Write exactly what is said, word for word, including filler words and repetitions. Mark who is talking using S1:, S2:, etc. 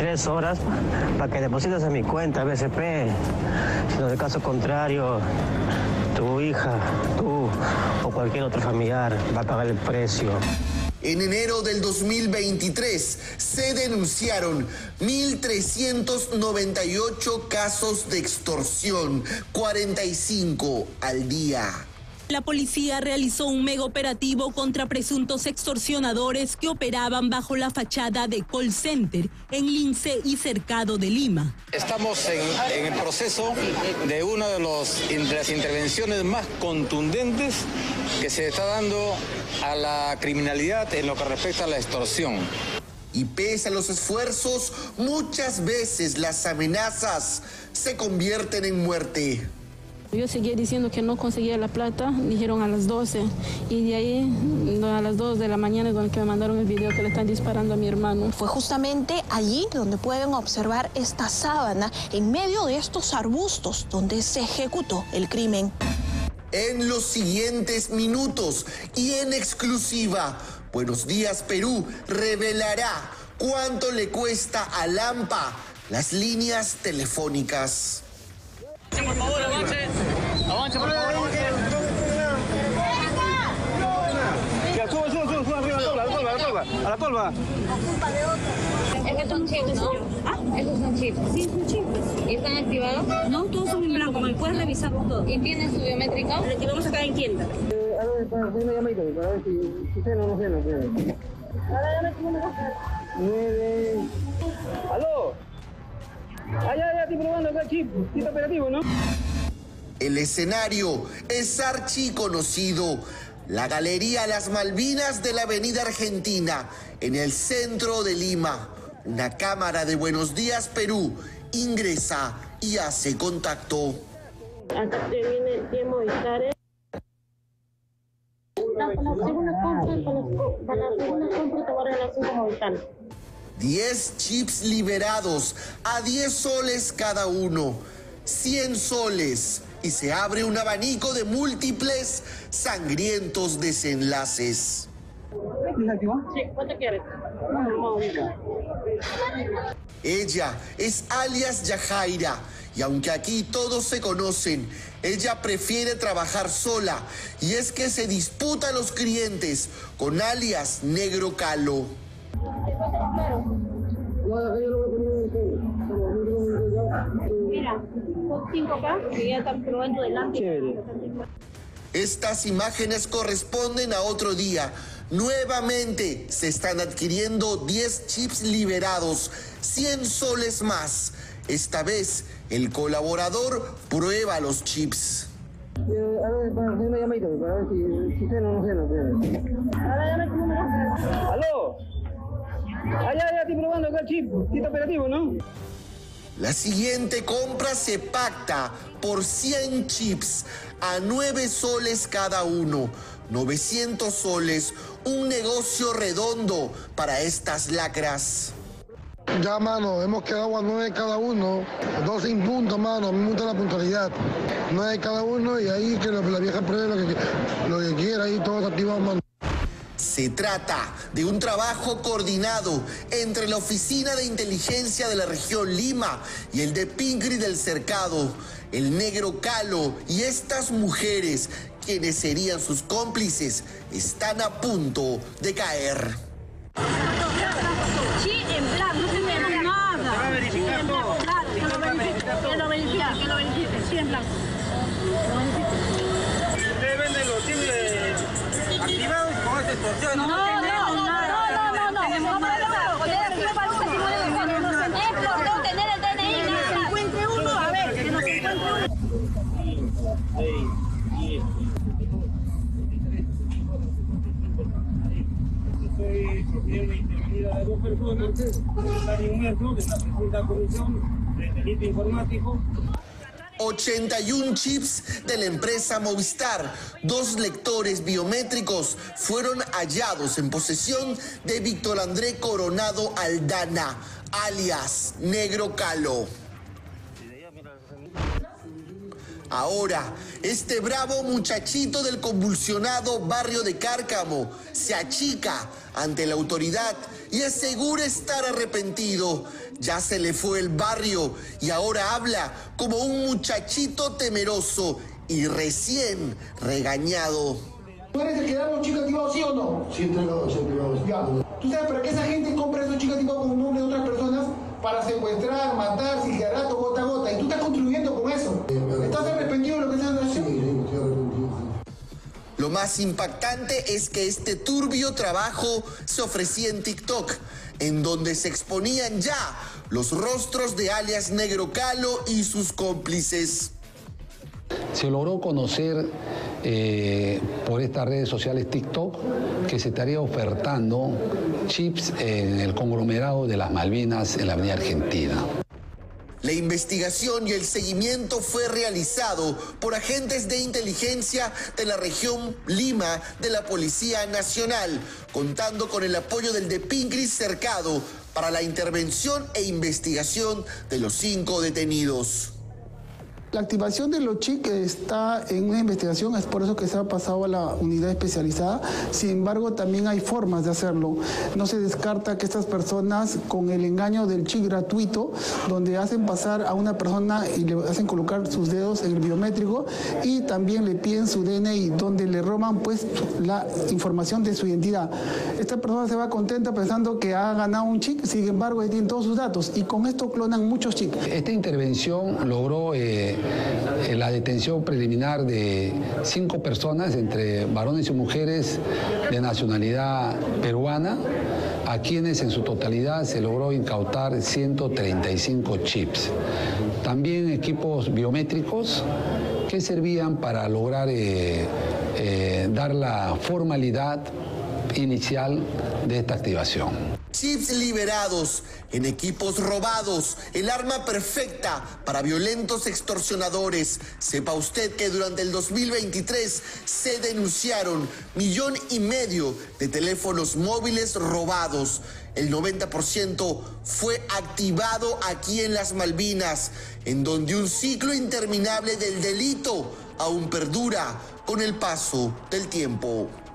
S1: tres horas para que deposites en mi cuenta B C P. Si no, de caso contrario, tu hija, tú o cualquier otro familiar va a pagar el precio.
S2: En enero del dos mil veintitrés se denunciaron mil trescientos noventa y ocho casos de extorsión, cuarenta y cinco al día.
S3: La policía realizó un mega operativo contra presuntos extorsionadores que operaban bajo la fachada de call center en Lince y Cercado de Lima.
S4: Estamos en, en el proceso de una de, los, de las intervenciones más contundentes que se está dando a la criminalidad en lo que respecta a la extorsión.
S2: Y pese a los esfuerzos, muchas veces las amenazas se convierten en muerte.
S5: Yo seguía diciendo que no conseguía la plata, dijeron a las doce, y de ahí a las dos de la mañana es donde me mandaron el video que le están disparando a mi hermano.
S6: Fue justamente allí donde pueden observar esta sábana en medio de estos arbustos donde se ejecutó el crimen.
S2: En los siguientes minutos y en exclusiva, Buenos Días Perú revelará cuánto le cuesta a Lampa las líneas telefónicas.
S4: Por favor, avance. Avance, por favor, avance.
S7: Ya, suba, suba, suba, suba, arriba, a la tolva, a la tolva, a la tolva.
S8: Estos son chips, ¿no? ¿Ah? Estos son chips. Sí, son chips. ¿Y están activados? No, todos son en blanco. ¿Me puedes revisar todo? ¿Y tienen su biométrico? Lo que vamos a sacar en tienda.
S7: Eh, a ver, para hacer una llamadita, para ver si, si cena o no cena. Ahora ya me tengo que hacer. Nueve. ¡Aló! Ah, ya, ya, estoy probando acá el chip, chip operativo, ¿no?
S2: El escenario es archiconocido. La Galería Las Malvinas de la Avenida Argentina, en el centro de Lima. Una cámara de Buenos Días Perú ingresa y hace contacto.
S5: Acá te viene el tiempo de estar. Para la segunda compra, para la segunda compra te voy a regalar cinco Movistar.
S2: diez chips liberados a diez soles cada uno. cien soles. Y se abre un abanico de múltiples sangrientos desenlaces.
S5: Sí, ¿cuánto quieres?
S2: Ella es alias Yajaira, y aunque aquí todos se conocen, ella prefiere trabajar sola, y es que se disputa a los clientes con alias Negro Calo.
S5: Mira, son cinco K que ya están probando delante.
S2: Estas imágenes corresponden a otro día. Nuevamente se están adquiriendo diez chips liberados, cien soles más. Esta vez el colaborador prueba los chips.
S7: Eh, a ver, para hacer una llamadita, para ver si, si cena o no cena. Ahora ya me tengo que hacer. ¡Aló! Ah, ya, ya, estoy probando acá el chip, chip operativo, ¿no?
S2: La siguiente compra se pacta por cien chips a nueve soles cada uno. novecientos soles, un negocio redondo para estas lacras.
S9: Ya, mano, hemos quedado a nueve cada uno, dos sin puntos, mano, a mí me gusta la puntualidad. Nueve cada uno y ahí que la, la vieja pruebe lo que, lo que quiera, ahí todo está activado, mano.
S2: Se trata de un trabajo coordinado entre la Oficina de Inteligencia de la Región Lima y el de Pincri del Cercado. El Negro Calo y estas mujeres, quienes serían sus cómplices, están a punto de caer.
S8: Sí, en blanco, no tenemos nada.
S7: Se va a verificar todo.
S8: Que lo verifique, que lo verifique, que lo verifique, sí, en blanco.
S7: Ustedes venden los chips activados con esta extorsión.
S8: No, no, no, no, no, no, no, tenemos nada. Es por no tener el D N I, que se encuentre uno, a ver, que nos encuentre uno.
S7: Soy propiedad intervenida de dos personas, secretario Humberto, que está presente a la comisión de delito informático.
S2: ochenta y un chips de la empresa Movistar, dos lectores biométricos fueron hallados en posesión de Víctor André Coronado Aldana, alias Negro Calo. Ahora, este bravo muchachito del convulsionado barrio de Cárcamo se achica ante la autoridad y asegura estar arrepentido. Ya se le fue el barrio y ahora habla como un muchachito temeroso y recién regañado.
S10: ¿Tú eres el que da los chicos activados, sí o no?
S9: Sí, entregados, sí, entregados.
S10: Ya. ¿Tú sabes para qué esa gente compra esos chicos activados con nombre de otras personas? Para secuestrar, matar, sicariato, gota a gota. Y tú estás contribuyendo con eso. ¿Estás arrepentido de lo que estás haciendo?
S9: Sí, sí, estoy arrepentido.
S2: Lo más impactante es que este turbio trabajo se ofrecía en TikTok, en donde se exponían ya los rostros de alias Negro Calo y sus cómplices.
S11: Se logró conocer eh, por estas redes sociales TikTok que se estaría ofertando chips en el conglomerado de las Malvinas en la Avenida Argentina.
S2: La investigación y el seguimiento fue realizado por agentes de inteligencia de la región Lima de la Policía Nacional, contando con el apoyo del de Pincris Cercado para la intervención e investigación de los cinco detenidos.
S10: La activación de los chicos está en una investigación, es por eso que se ha pasado a la unidad especializada. Sin embargo, también hay formas de hacerlo. No se descarta que estas personas, con el engaño del chip gratuito, donde hacen pasar a una persona y le hacen colocar sus dedos en el biométrico y también le piden su D N I, donde le roban pues la información de su identidad. Esta persona se va contenta pensando que ha ganado un chip, sin embargo, ahí tienen todos sus datos y con esto clonan muchos chips.
S11: Esta intervención logró eh, la detención preliminar de cinco personas, entre varones y mujeres de nacionalidad peruana, a quienes en su totalidad se logró incautar ciento treinta y cinco chips. También equipos biométricos que servían para lograr eh, eh, dar la formalidad inicial de esta activación.
S2: Chips liberados en equipos robados, el arma perfecta para violentos extorsionadores. Sepa usted que durante el dos mil veintitrés se denunciaron millón y medio de teléfonos móviles robados. El noventa por ciento fue activado aquí en las Malvinas, en donde un ciclo interminable del delito aún perdura con el paso del tiempo.